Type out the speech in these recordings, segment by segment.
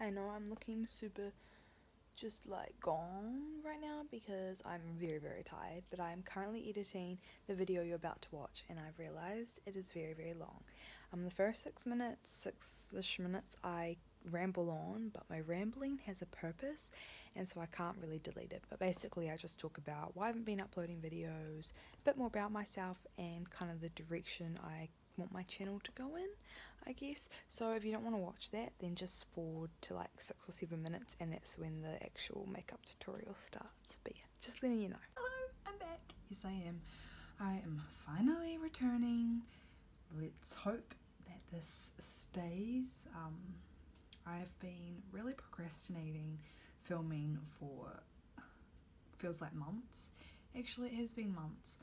I know I'm looking super just like gone right now because I'm very tired, but I'm currently editing the video you're about to watch and I've realized it is very long. The first 6-ish minutes I ramble on, but my rambling has a purpose and so I can't really delete it. But basically I just talk about why I haven't been uploading videos, a bit more about myself and kind of the direction I want my channel to go in, I guess. So if you don't want to watch that, then just forward to like 6 or 7 minutes and that's when the actual makeup tutorial starts. But yeah, just letting you know. Hello, I'm back. Yes, I am. I am finally returning. Let's hope that this stays. I've been really procrastinating filming for feels like months. Actually, it has been months.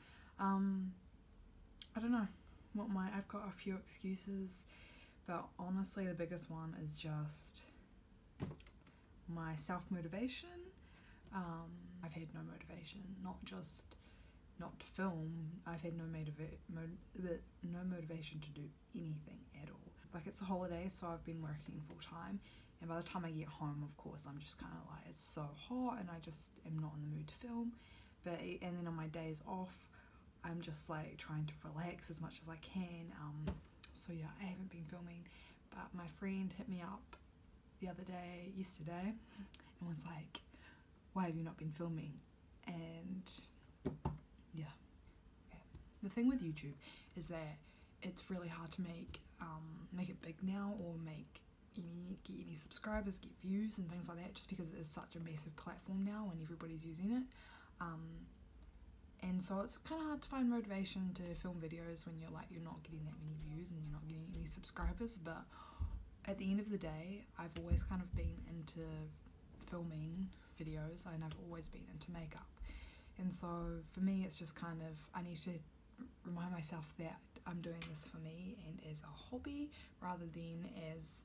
I don't know what I've got a few excuses, but honestly the biggest one is just my self-motivation. I've had no motivation, not to film. I've had no motivation to do anything at all. Like, it's a holiday, so I've been working full-time, and by the time I get home, of course, I'm just kind of like, it's so hot and I just am not in the mood to film. And then on my days off, I'm just like trying to relax as much as I can. So yeah, I haven't been filming, but my friend hit me up yesterday, and was like, why have you not been filming? And yeah, okay. The thing with YouTube is that it's really hard to make it big now, or get any subscribers, get views and things like that, just because it is such a massive platform now and everybody's using it. And so it's kind of hard to find motivation to film videos when you're not getting that many views and you're not getting any subscribers. But at the end of the day, I've always kind of been into filming videos and I've always been into makeup. And so for me, it's just kind of, I need to remind myself that I'm doing this for me and as a hobby, rather than as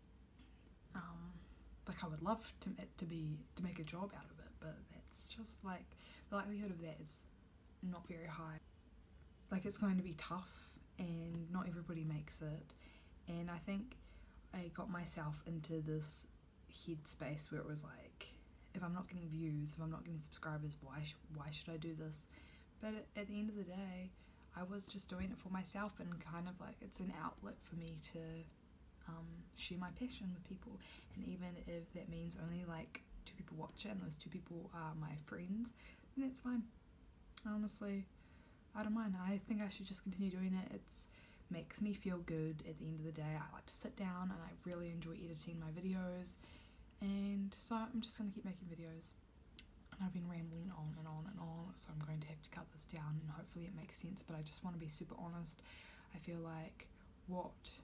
like I would love to make a job out of it, but that's just like, the likelihood of that is not very high. Like, it's going to be tough and not everybody makes it, and I think I got myself into this headspace where it was like, if I'm not getting views, if I'm not getting subscribers, why should I do this? But at the end of the day, I was just doing it for myself, and kind of like, it's an outlet for me to share my passion with people. And even if that means only like 2 people watch it and those 2 people are my friends, then that's fine. Honestly, I don't mind. I think I should just continue doing it. It makes me feel good at the end of the day. I like to sit down and I really enjoy editing my videos, and so I'm just going to keep making videos. And I've been rambling on and on, so I'm going to have to cut this down and hopefully it makes sense. But I just want to be super honest. I feel like what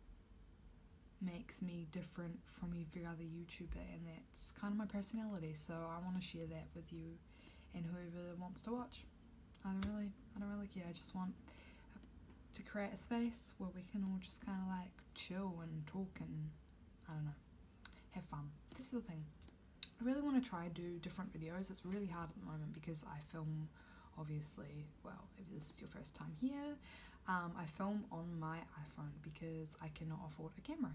makes me different from every other YouTuber, and that's kind of my personality, so I want to share that with you and whoever wants to watch. I don't really care. I just want to create a space where we can all just kind of like chill and talk and, I don't know, have fun. This is the thing, I really want to try and do different videos. It's really hard at the moment because I film, obviously, well, if this is your first time here, I film on my iPhone because I cannot afford a camera.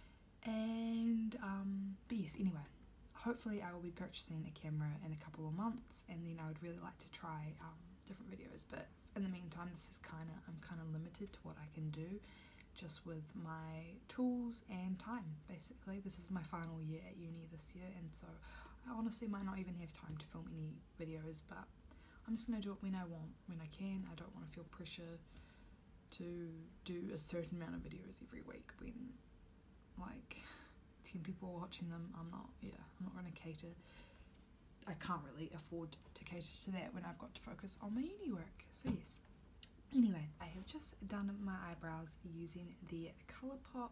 And but yes, anyway, hopefully I will be purchasing a camera in a couple of months, and then I would really like to try different videos. But in the meantime, I'm kind of limited to what I can do just with my tools and time. Basically, this is my final year at uni this year, and so I honestly might not even have time to film any videos, but I'm just gonna do it when I want, when I can. I don't want to feel pressure to do a certain amount of videos every week when like 10 people are watching them. I'm not gonna cater. I can't really afford to cater to that when I've got to focus on my uni work. So yes. Anyway, I have just done my eyebrows using the Colourpop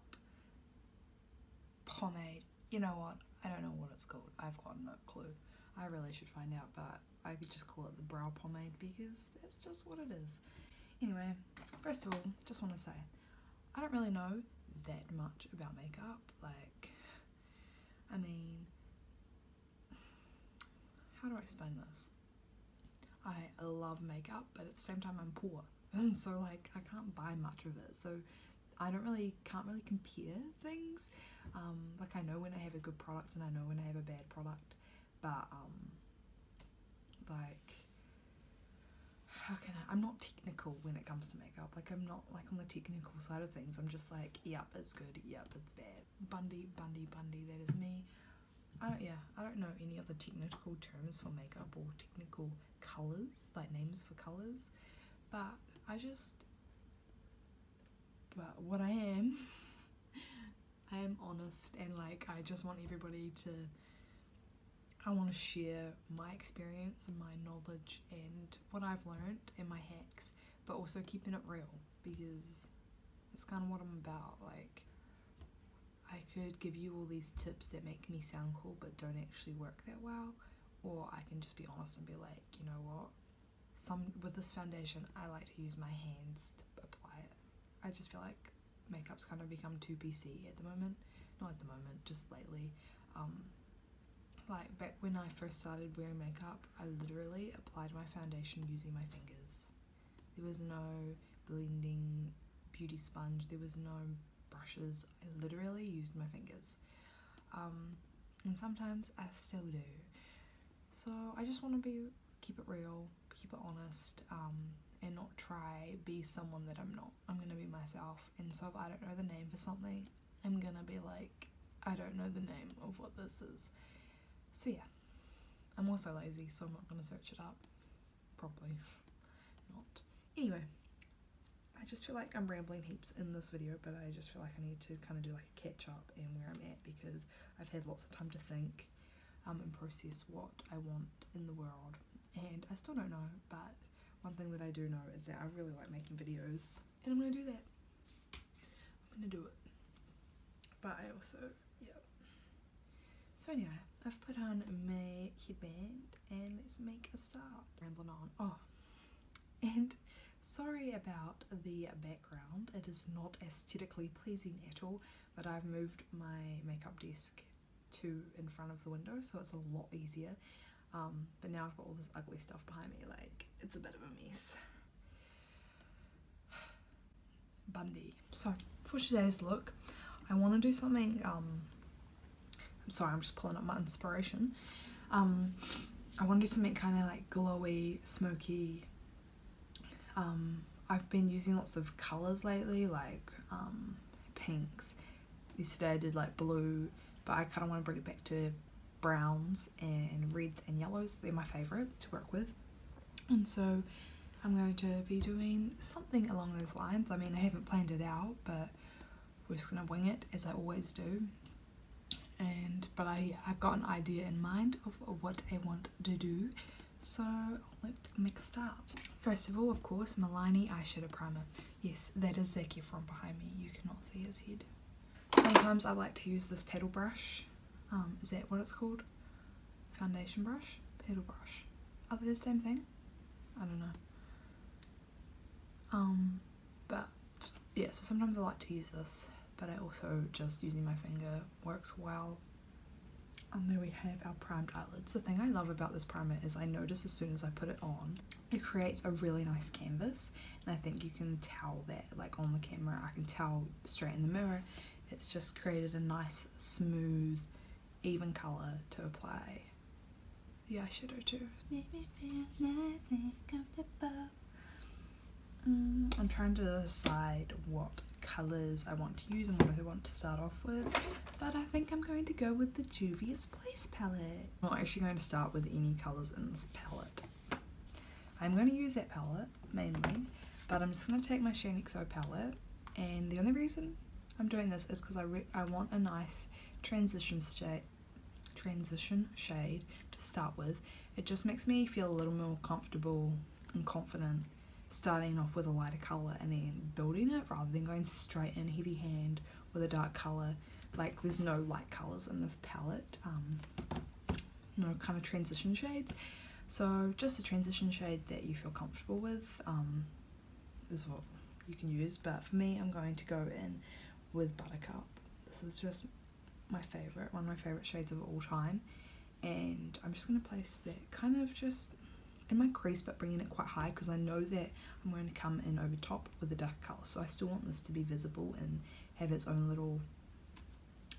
pomade. You know what? I don't know what it's called. I've got no clue. I really should find out, but I could just call it the brow pomade because that's just what it is. Anyway, first of all, just want to say, I don't really know that much about makeup. Like, I mean, how do I explain this? I love makeup, but at the same time I'm poor, and so like I can't buy much of it, so I can't really compare things. Like, I know when I have have a good product and I know when I have a bad product, but like, how can I'm not technical when it comes to makeup. Like, I'm not like on the technical side of things. I'm just like, yep, it's good, yep, it's bad. Bundy, that is me. I don't know any other technical terms for makeup or technical colours, like names for colours, but what I am honest, and like I just want everybody to, I want to share my experience and my knowledge and what I've learned and my hacks, but also keeping it real, because it's kind of what I'm about. Like, I could give you all these tips that make me sound cool but don't actually work that well, or I can just be honest and be like, you know what, with this foundation I like to use my hands to apply it. I just feel like makeup's kind of become too PC at the moment. Not at the moment, just lately. Like back when I first started wearing makeup, I literally applied my foundation using my fingers. There was no blending beauty sponge, there was no brushes. I literally used my fingers, and sometimes I still do. So I just want to keep it real, keep it honest, and not try be someone that I'm not. I'm gonna be myself, and so if I don't know the name for something, I'm gonna be like, I don't know the name of what this is. So yeah, I'm also lazy, so I'm not gonna search it up. Probably not. Anyway, I just feel like I'm rambling heaps in this video, but I just feel like I need to kind of do like a catch up and where I'm at, because I've had lots of time to think and process what I want in the world, and I still don't know, but one thing that I do know is that I really like making videos, and I'm gonna do that. I'm gonna do it. But I also, yeah. So anyway, I've put on my headband and let's make a start. Rambling on. Oh, and sorry about the background, it is not aesthetically pleasing at all, but I've moved my makeup desk to in front of the window, so it's a lot easier. But now I've got all this ugly stuff behind me, like, it's a bit of a mess. Bundy. So, for today's look, I want to do something, I'm sorry, I'm just pulling up my inspiration. I want to do something kind of like glowy, smoky. I've been using lots of colours lately, like pinks. Yesterday I did like blue, but I kind of want to bring it back to browns and reds and yellows. They're my favourite to work with, and so I'm going to be doing something along those lines. I mean, I haven't planned it out, but we're just gonna wing it as I always do. But I've got an idea in mind of what I want to do, so let's make a start. First of all, of course, Milani eyeshadow primer. Yes, that is Zac Efron behind me. You cannot see his head. Sometimes I like to use this paddle brush. Is that what it's called? Foundation brush? Paddle brush. Are they the same thing? I don't know. But yeah, so sometimes I like to use this, but I also just using my finger works well. And there we have our primed eyelids. The thing I love about this primer is I notice as soon as I put it on, it creates a really nice canvas, and I think you can tell that, like on the camera, I can tell straight in the mirror. It's just created a nice, smooth, even colour to apply the eyeshadow to. Make me feel nice and comfortable. I'm trying to decide what colours I want to use and what I want to start off with, but I think I'm going to go with the Juvia's Place palette. I'm not actually going to start with any colours in this palette. I'm going to use that palette mainly, but I'm just going to take my Shane XO palette, and the only reason I'm doing this is because I want a nice transition shade to start with. It just makes me feel a little more comfortable and confident starting off with a lighter colour and then building it, rather than going straight in heavy hand with a dark colour. Like, there's no light colours in this palette, no kind of transition shades, so just a transition shade that you feel comfortable with is what you can use. But for me, I'm going to go in with Buttercup. This is just my favourite, one of my favourite shades of all time, and I'm just going to place that kind of just in my crease, but bringing it quite high, because I know that I'm going to come in over top with a dark colour, so I still want this to be visible and have its own little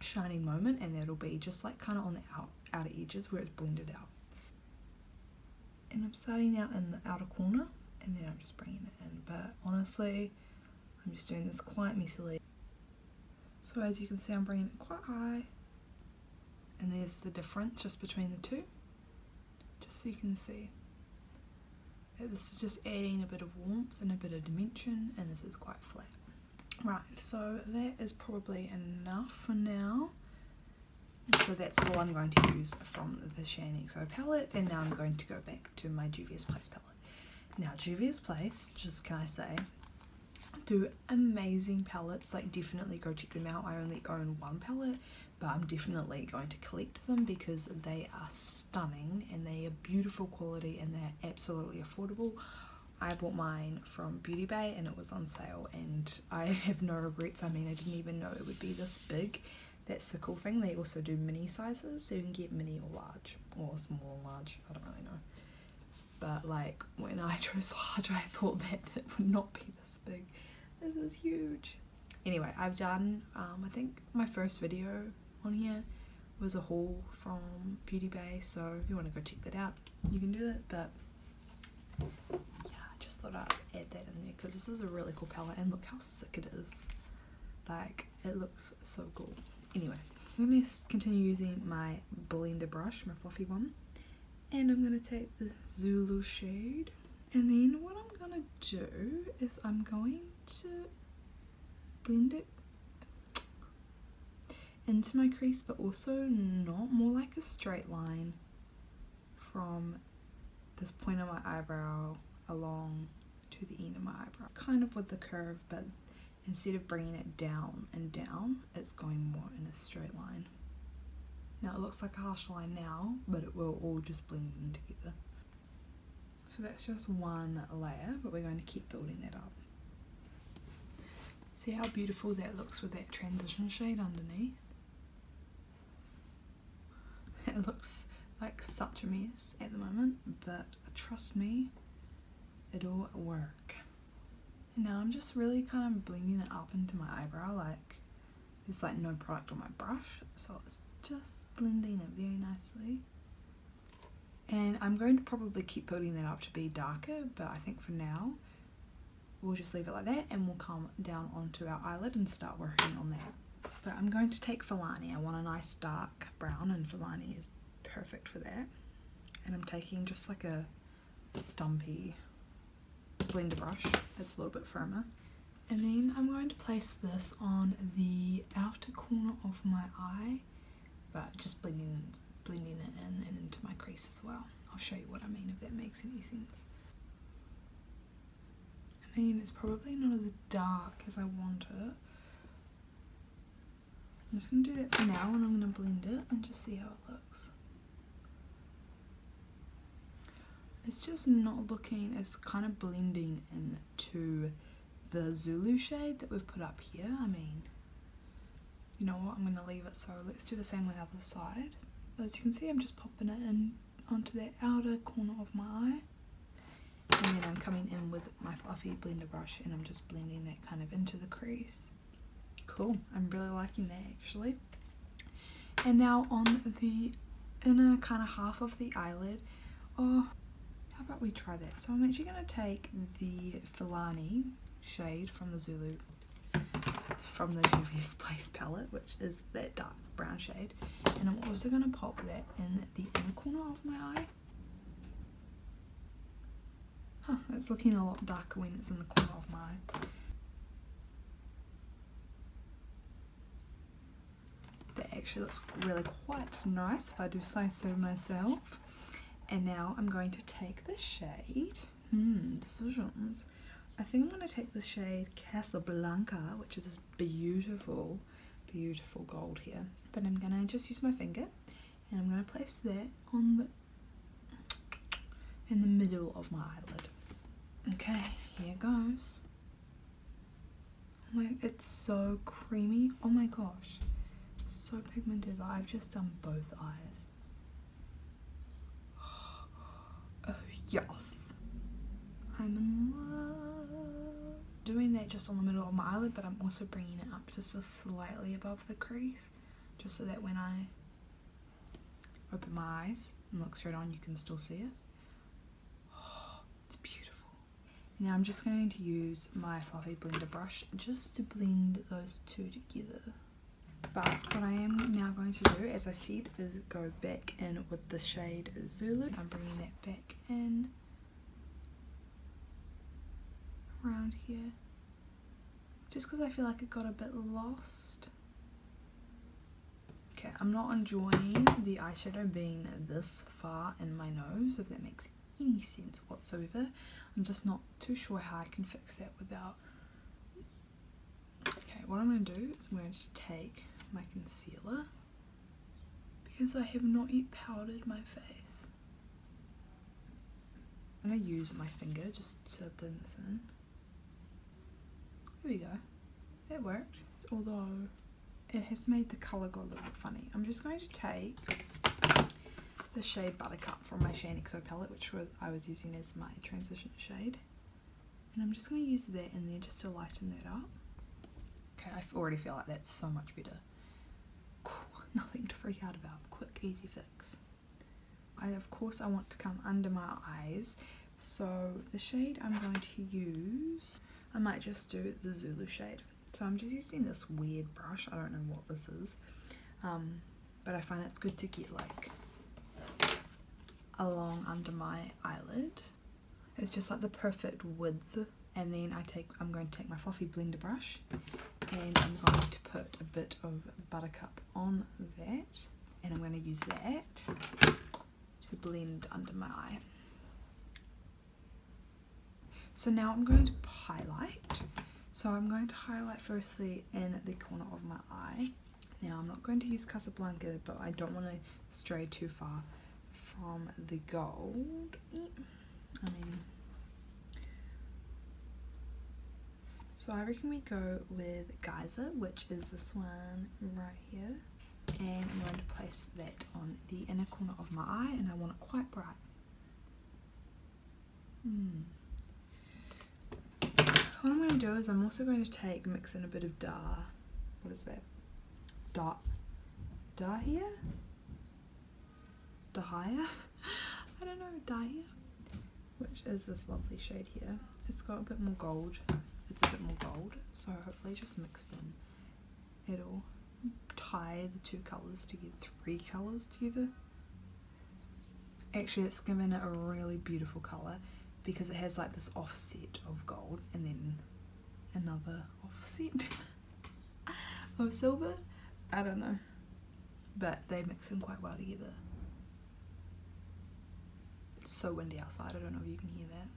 shining moment, and that'll be just like kind of on the outer edges where it's blended out. And I'm starting out in the outer corner, and then I'm just bringing it in, but honestly I'm just doing this quite messily. So as you can see, I'm bringing it quite high, and there's the difference just between the two, just so you can see. This is just adding a bit of warmth and a bit of dimension, and this is quite flat. Right, so that is probably enough for now. So that's all I'm going to use from the Shane XO palette, and now I'm going to go back to my Juvia's Place palette. Now Juvia's Place, just can I say, do amazing palettes. Like, definitely go check them out. I only own one palette, but I'm definitely going to collect them because they are stunning and they are beautiful quality and they're absolutely affordable. I bought mine from Beauty Bay and it was on sale, and I have no regrets. I mean, I didn't even know it would be this big. That's the cool thing. They also do mini sizes, so you can get mini or large, or small and large, I don't really know. But like, when I chose large, I thought that it would not be this big. This is huge. Anyway, I've done, I think my first video on here was a haul from Beauty Bay, so if you want to go check that out, you can do it. But yeah, I just thought I'd add that in there because this is a really cool palette, and look how sick it is. Like, it looks so cool. Anyway, I'm going to continue using my blender brush, my fluffy one, and I'm going to take the Zulu shade, and then what I'm going to do is I'm going to blend it into my crease, but also not, more like a straight line from this point of my eyebrow along to the end of my eyebrow, kind of with the curve, but instead of bringing it down and down, it's going more in a straight line. Now it looks like a harsh line now, but it will all just blend in together. So that's just one layer, but we're going to keep building that up. See how beautiful that looks with that transition shade underneath? It looks like such a mess at the moment, but trust me, it'll work. And now I'm just really kind of blending it up into my eyebrow. Like, there's like no product on my brush, so it's just blending it very nicely. And I'm going to probably keep building that up to be darker, but I think for now we'll just leave it like that, and we'll come down onto our eyelid and start working on that. But I'm going to take Filani. I want a nice dark brown, and Filani is perfect for that. And I'm taking just like a stumpy blender brush that's a little bit firmer, and then I'm going to place this on the outer corner of my eye, but just blending it in and into my crease as well. I'll show you what I mean if that makes any sense. I mean, it's probably not as dark as I want it. I'm just going to do that for now, and I'm going to blend it and just see how it looks. It's just not looking, it's kind of blending into the Zulu shade that we've put up here. I mean, you know what, I'm going to leave it, so let's do the same with the other side. As you can see, I'm just popping it in onto that outer corner of my eye. And then I'm coming in with my fluffy blender brush, and I'm just blending that kind of into the crease. Cool, I'm really liking that actually. And now on the inner kind of half of the eyelid, oh, how about we try that? So I'm actually going to take the Filani shade from the Zulu, from the Juvia's Place palette, which is that dark brown shade, and I'm also going to pop that in the inner corner of my eye. Huh, it's looking a lot darker when it's in the corner of my eye. That actually looks really quite nice if I do say so myself. And now I'm going to take the shade, decisions. I think I'm going to take the shade Casablanca, which is this beautiful, beautiful gold here. But I'm going to just use my finger, and I'm going to place that on in the middle of my eyelid. Okay, here goes. Oh my, it's so creamy. Oh my gosh, it's so pigmented. I've just done both eyes. Oh yes, I'm in love. Doing that just on the middle of my eyelid, but I'm also bringing it up just a slightly above the crease, just so that when I open my eyes and look straight on, you can still see it. Oh, it's beautiful. Now I'm just going to use my fluffy blender brush just to blend those two together. But what I am now going to do, as I said, is go back in with the shade Zulu. I'm bringing that back in around here, just because I feel like it got a bit lost. Okay, I'm not enjoying the eyeshadow being this far in my nose, if that makes any sense whatsoever. I'm just not too sure how I can fix that without... Okay, what I'm going to do is I'm going to take my concealer, because I have not yet powdered my face. I'm going to use my finger just to blend this in. There we go. That worked. Although it has made the colour go a little bit funny. I'm just going to take the shade Buttercup from my Shane XO palette, which I was using as my transition shade. And I'm just going to use that in there just to lighten that up. Okay, I already feel like that's so much better. Nothing to freak out about. Quick, easy fix. Of course I want to come under my eyes, so the shade I'm going to use, I might just do the Zulu shade. So I'm just using this weird brush, I don't know what this is, but I find it's good to get like along under my eyelid. It's just like the perfect width. And then I'm going to take my fluffy blender brush and I'm going to put a bit of Buttercup on that, and I'm going to use that to blend under my eye. So now I'm going to highlight. So I'm going to highlight firstly in the corner of my eye. Now I'm not going to use Casablanca, but I don't want to stray too far from the gold. So I reckon we go with Geyser, which is this one right here, and I'm going to place that on the inner corner of my eye, and I want it quite bright. What I'm going to do is I'm also going to mix in a bit of what is that? Dahlia? I don't know, Dahlia, which is this lovely shade here. It's got a bit more gold. It's a bit more gold, so hopefully just mixed in, it'll tie the two colours together, three colours together. Actually, it's given it a really beautiful colour because it has like this offset of gold and then another offset of silver. I don't know, but they mix in quite well together. It's so windy outside, I don't know if you can hear that.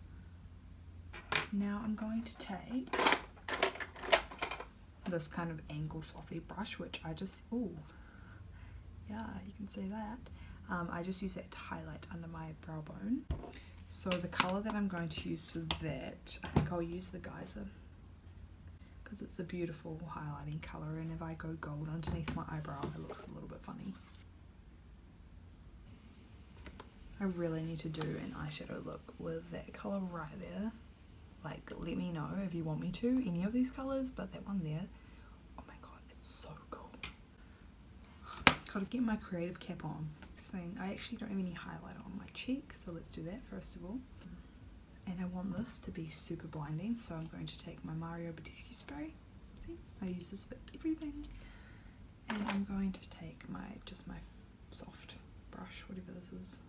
Now I'm going to take this kind of angled fluffy brush, which I just, ooh, yeah, you can see that. I just use that to highlight under my brow bone. So the colour that I'm going to use for that, I think I'll use the Geyser, because it's a beautiful highlighting colour, and if I go gold underneath my eyebrow, it looks a little bit funny. I really need to do an eyeshadow look with that colour right there. Like, let me know if you want me to, any of these colours, but that one there, oh my god, it's so cool. Gotta get my creative cap on. Next thing, I actually don't have any highlighter on my cheek, so let's do that first of all. And I want this to be super blinding, so I'm going to take my Mario Badescu spray. See, I use this for everything. And I'm going to take my soft brush, whatever this is.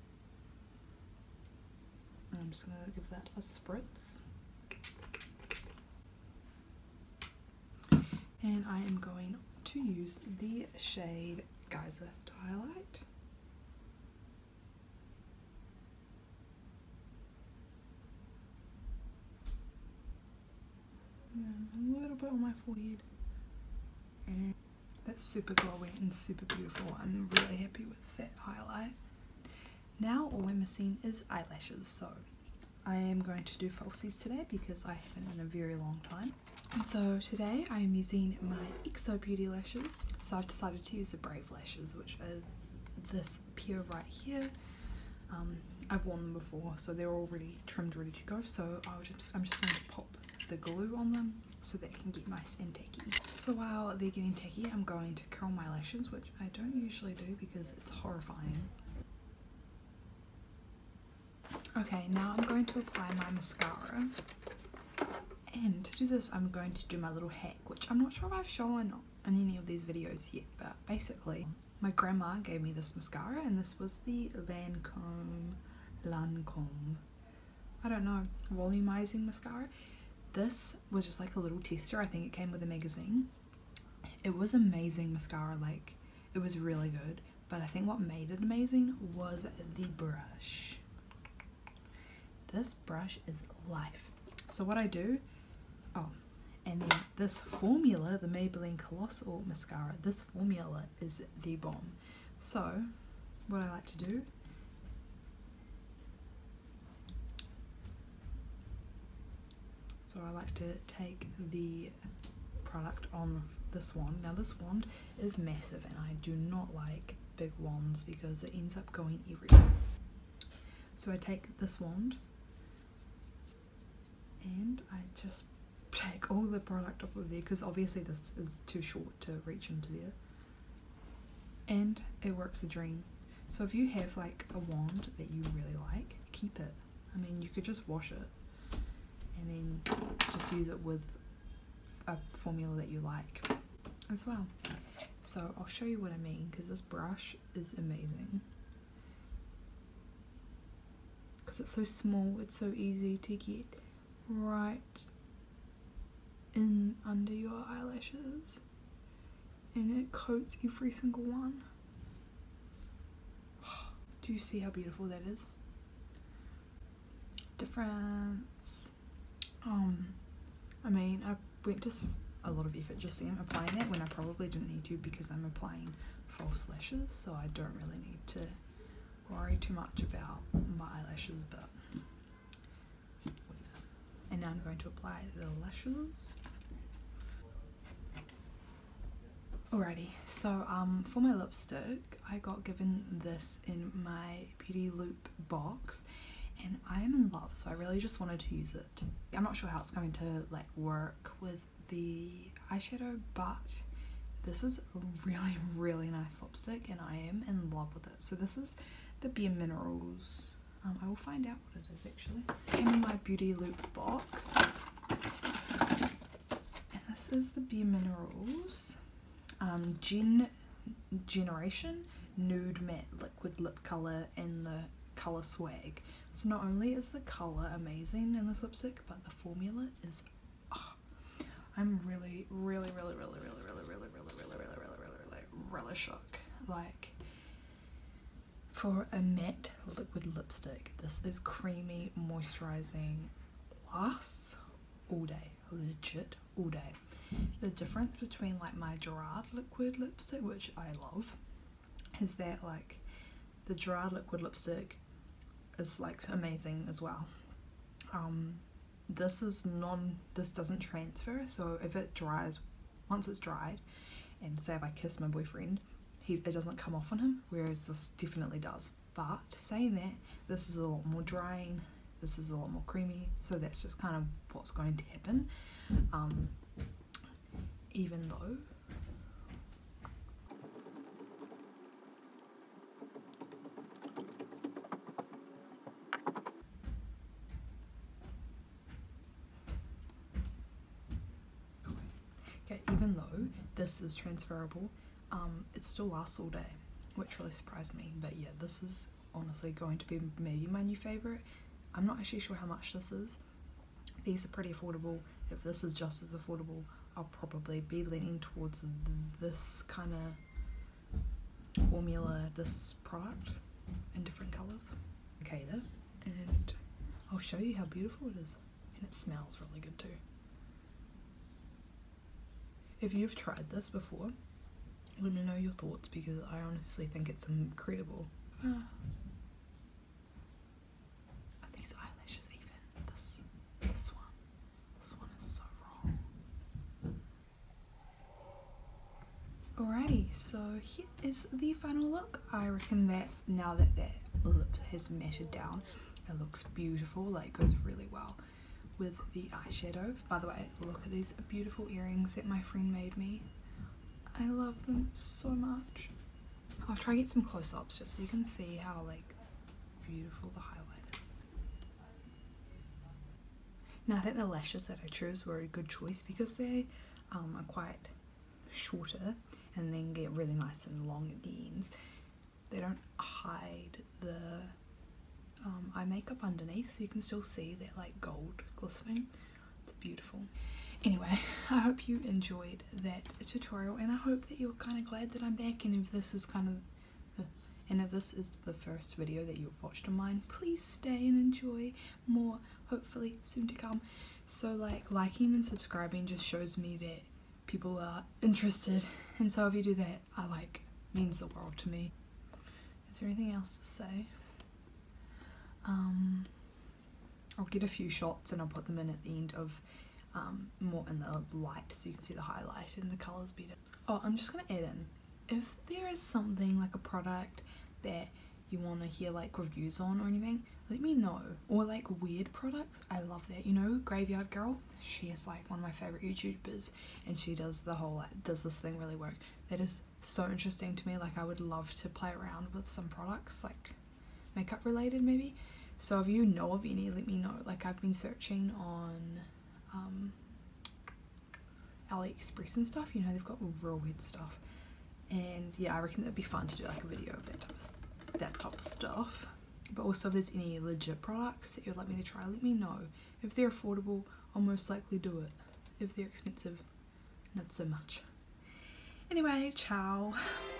And I'm just going to give that a spritz. And I am going to use the shade Geyser to highlight. And a little bit on my forehead. And that's super glowy and super beautiful. I'm really happy with that highlight. Now all we're missing is eyelashes, so I am going to do falsies today because I haven't in a very long time. And so today I am using my XO Beauty lashes. So I've decided to use the Brave lashes, which is this pair right here. I've worn them before, so they're already trimmed, ready to go. So I'm just going to pop the glue on them so they can get nice and tacky. So while they're getting tacky, I'm going to curl my lashes, which I don't usually do because it's horrifying. Okay, now I'm going to apply my mascara. And to do this, I'm going to do my little hack, which I'm not sure if I've shown in any of these videos yet, but basically my grandma gave me this mascara, and this was the Lancome, I don't know, volumizing mascara. This was just like a little tester. I think it came with a magazine. It was amazing mascara, like it was really good, but I think what made it amazing was the brush. This brush is life. So what I do, and then this formula, the Maybelline Colossal Mascara, this formula is the bomb. So what I like to do, I like to take the product on this wand. Now this wand is massive and I do not like big wands because it ends up going everywhere. So I take this wand and I just take all the product off of there, because obviously this is too short to reach into there, and it works a dream. So if you have like a wand that you really like, keep it. I mean, you could just wash it and then just use it with a formula that you like as well. So I'll show you what I mean, because this brush is amazing, because it's so small, it's so easy to get right in under your eyelashes, and it coats every single one. Do you see how beautiful that is? Difference. I mean, I went to a lot of effort just then applying that when I probably didn't need to, because I'm applying false lashes, so I don't really need to worry too much about my eyelashes, but whatever. And now I'm going to apply the lashes. Alrighty, so for my lipstick, I got given this in my Beauty Loop box, and I am in love, so I really just wanted to use it. I'm not sure how it's going to like work with the eyeshadow, but this is a really, really nice lipstick and I am in love with it. So this is the Bare Minerals. I will find out what it is actually. Came in my Beauty Loop box, and this is the Bare Minerals Generation Nude Matte Liquid Lip Colour in the colour Swag. So not only is the colour amazing in this lipstick, but the formula is, I'm really shook. Like, for a matte liquid lipstick, this is creamy, moisturising, lasts all day, legit all day. The difference between like my Gerard liquid lipstick, which I love, is that like the Gerard liquid lipstick is like amazing as well. This doesn't transfer, so if it dries, once it's dried, and say if I kiss my boyfriend, it doesn't come off on him, whereas this definitely does. But saying that, this is a lot more drying, this is a lot more creamy, so that's just kind of what's going to happen. Even though this is transferable, it still lasts all day, which really surprised me. But yeah, this is honestly going to be maybe my new favourite. I'm not actually sure how much this is. These are pretty affordable. If this is just as affordable, I'll probably be leaning towards this kind of formula, this product in different colours. Okay, and I'll show you how beautiful it is, and it smells really good too. If you've tried this before, let me know your thoughts, because I honestly think it's incredible. Are these eyelashes even? This one is so wrong. Alrighty, so here is the final look. I reckon that now that that lip has matted down, it looks beautiful, like goes really well with the eyeshadow. By the way, look at these beautiful earrings that my friend made me. I love them so much. I'll try to get some close-ups just so you can see how like beautiful the highlight is. Now I think the lashes that I chose were a good choice because they are quite shorter and then get really nice and long at the ends. They don't hide the eye makeup underneath, so you can still see that like gold glistening. It's beautiful. Anyway, I hope you enjoyed that tutorial, and I hope that you're kind of glad that I'm back. And if this is the first video that you've watched of mine, please stay and enjoy more, hopefully soon to come. So like liking and subscribing just shows me that people are interested, and so if you do that, means the world to me. Is there anything else to say? I'll get a few shots and I'll put them in at the end of more in the light so you can see the highlight and the colours better. Oh, I'm just gonna add in, if there is something like a product that you want to hear like reviews on or anything, let me know. Or like weird products, I love that. You know Graveyard Girl? She is like one of my favourite YouTubers, and she does the whole does this thing really work. That is so interesting to me. Like I would love to play around with some products like makeup related maybe. So if you know of any, let me know. Like I've been searching on AliExpress and stuff, you know, they've got real weird stuff, and yeah, I reckon that'd be fun to do like a video of that type of stuff. But also if there's any legit products that you'd like me to try, let me know. If they're affordable, I'll most likely do it. If they're expensive, not so much. Anyway, ciao.